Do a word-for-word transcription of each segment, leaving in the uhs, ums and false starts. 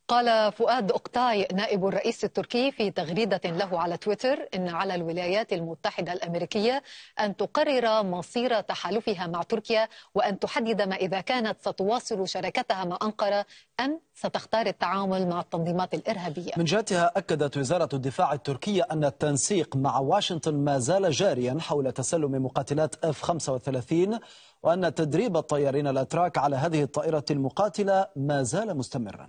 قال فؤاد أوكتاي نائب الرئيس التركي في تغريدة له على تويتر إن على الولايات المتحدة الأمريكية أن تقرر مصير تحالفها مع تركيا وأن تحدد ما إذا كانت ستواصل شراكتها مع أنقرة أم ستختار التعامل مع التنظيمات الإرهابية. من جهتها أكدت وزارة الدفاع التركية أن التنسيق مع واشنطن ما زال جاريا حول تسلم مقاتلات إف خمسة وثلاثين وأن تدريب الطيارين الأتراك على هذه الطائرة المقاتلة ما زال مستمرا.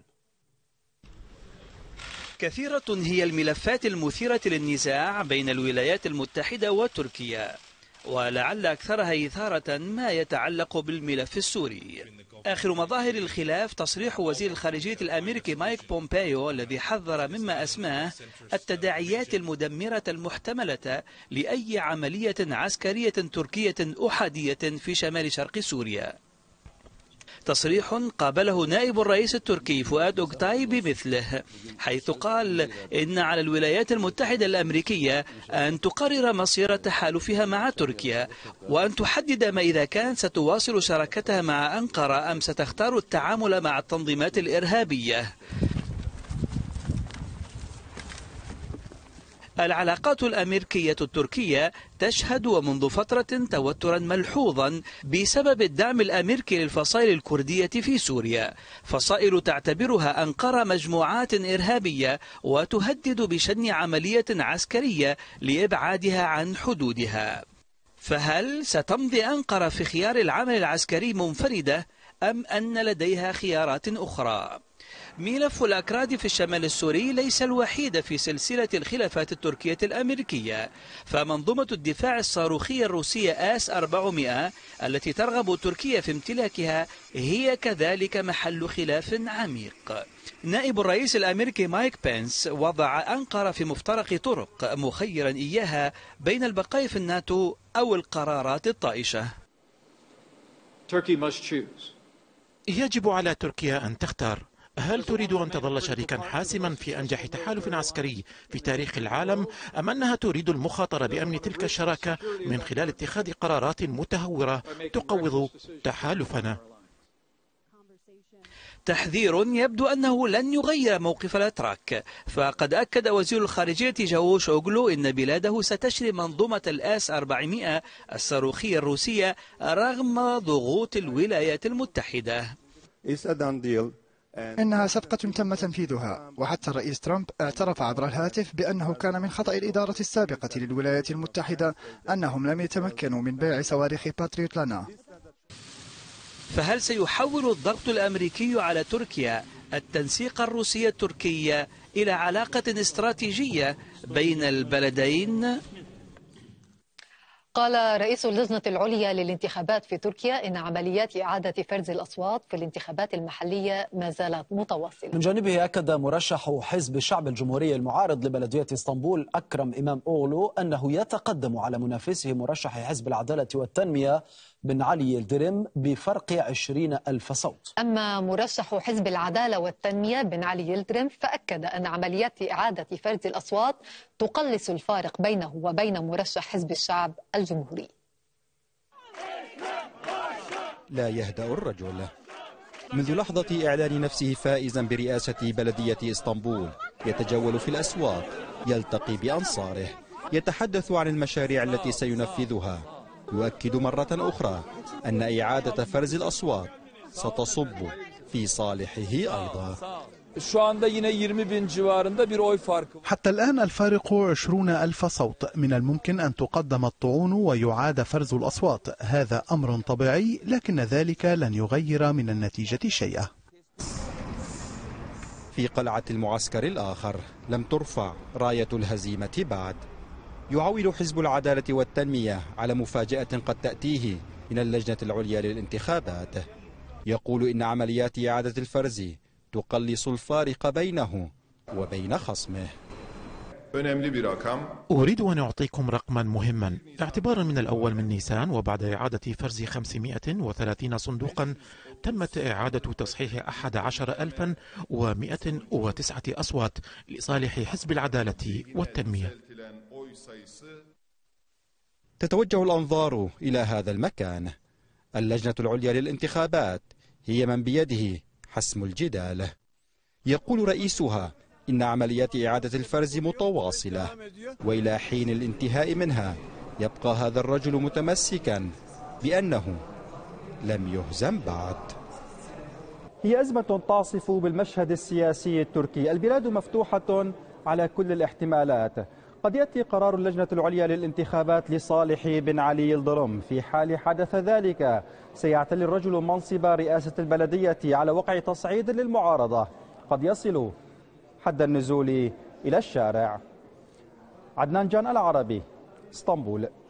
كثيرة هي الملفات المثيرة للنزاع بين الولايات المتحدة وتركيا، ولعل أكثرها إثارة ما يتعلق بالملف السوري. آخر مظاهر الخلاف تصريح وزير الخارجية الأمريكي مايك بومبيو الذي حذر مما أسماه التداعيات المدمرة المحتملة لأي عملية عسكرية تركية أحادية في شمال شرق سوريا. تصريح قابله نائب الرئيس التركي فؤاد أوكتاي بمثله، حيث قال إن على الولايات المتحدة الأمريكية أن تقرر مصير تحالفها مع تركيا وأن تحدد ما إذا كانت ستواصل شراكتها مع أنقرة أم ستختار التعامل مع التنظيمات الإرهابية. العلاقات الأمريكية التركية تشهد ومنذ فترة توترا ملحوظا بسبب الدعم الأمريكي للفصائل الكردية في سوريا، فصائل تعتبرها أنقرة مجموعات إرهابية وتهدد بشن عملية عسكرية لإبعادها عن حدودها. فهل ستمضي أنقرة في خيار العمل العسكري منفردة أم أن لديها خيارات أخرى؟ ملف الأكراد في الشمال السوري ليس الوحيد في سلسلة الخلافات التركية الأمريكية، فمنظومة الدفاع الصاروخية الروسية آس أربعمائة التي ترغب تركيا في امتلاكها هي كذلك محل خلاف عميق. نائب الرئيس الأمريكي مايك بينس وضع أنقرة في مفترق طرق مخيرا إياها بين البقاء في الناتو أو القرارات الطائشة. يجب على تركيا أن تختار، هل تريد أن تظل شريكا حاسما في أنجح تحالف عسكري في تاريخ العالم أم أنها تريد المخاطرة بأمن تلك الشراكة من خلال اتخاذ قرارات متهورة تقوض تحالفنا؟ تحذير يبدو أنه لن يغير موقف الأتراك، فقد أكد وزير الخارجية جاووش أوغلو أن بلاده ستشري منظومة الآس أربعمائة الصاروخية الروسية رغم ضغوط الولايات المتحدة. إنها صفقة تم تنفيذها، وحتى الرئيس ترامب اعترف عبر الهاتف بأنه كان من خطأ الإدارة السابقة للولايات المتحدة أنهم لم يتمكنوا من بيع صواريخ باتريوت لنا. فهل سيحول الضغط الأمريكي على تركيا التنسيق الروسي التركي إلى علاقة استراتيجية بين البلدين؟ قال رئيس اللجنة العليا للانتخابات في تركيا إن عمليات إعادة فرز الأصوات في الانتخابات المحلية ما زالت متواصلة. من جانبه أكد مرشح حزب الشعب الجمهوري المعارض لبلدية اسطنبول أكرم إمام أوغلو أنه يتقدم على منافسه مرشح حزب العدالة والتنمية بن علي يلدرم بفرق عشرين ألف صوت. أما مرشح حزب العدالة والتنمية بن علي يلدرم فأكد أن عمليات إعادة فرز الأصوات تقلص الفارق بينه وبين مرشح حزب الشعب الجمهوري. لا يهدأ الرجل منذ لحظة إعلان نفسه فائزا برئاسة بلدية اسطنبول، يتجول في الأسواق، يلتقي بأنصاره، يتحدث عن المشاريع التي سينفذها، يؤكد مرة أخرى أن إعادة فرز الأصوات ستصب في صالحه أيضا. حتى الآن الفارق عشرون ألف صوت. من الممكن أن تقدم الطعون ويعاد فرز الأصوات، هذا أمر طبيعي، لكن ذلك لن يغير من النتيجة شيئا. في قلعة المعسكر الآخر لم ترفع راية الهزيمة بعد. يعول حزب العدالة والتنمية على مفاجأة قد تأتيه من اللجنة العليا للانتخابات. يقول إن عمليات إعادة الفرز تقلص الفارق بينه وبين خصمه. أريد أن أعطيكم رقما مهما. اعتبارا من الأول من نيسان وبعد إعادة فرز خمسمائة وثلاثين صندوقا تمت إعادة تصحيح أحد عشر ألفا ومائة وتسعة أصوات لصالح حزب العدالة والتنمية. تتوجه الأنظار إلى هذا المكان. اللجنة العليا للانتخابات هي من بيده حسم الجدال. يقول رئيسها إن عمليات إعادة الفرز متواصلة، وإلى حين الانتهاء منها يبقى هذا الرجل متمسكا بأنه لم يهزم بعد. هي أزمة تعصف بالمشهد السياسي التركي، البلاد مفتوحة على كل الاحتمالات. قد يأتي قرار اللجنة العليا للانتخابات لصالح بن علي يلدرم. في حال حدث ذلك سيعتلي الرجل منصب رئاسة البلدية على وقع تصعيد للمعارضة، قد يصل حد النزول إلى الشارع. عدنان جان، العربي، اسطنبول.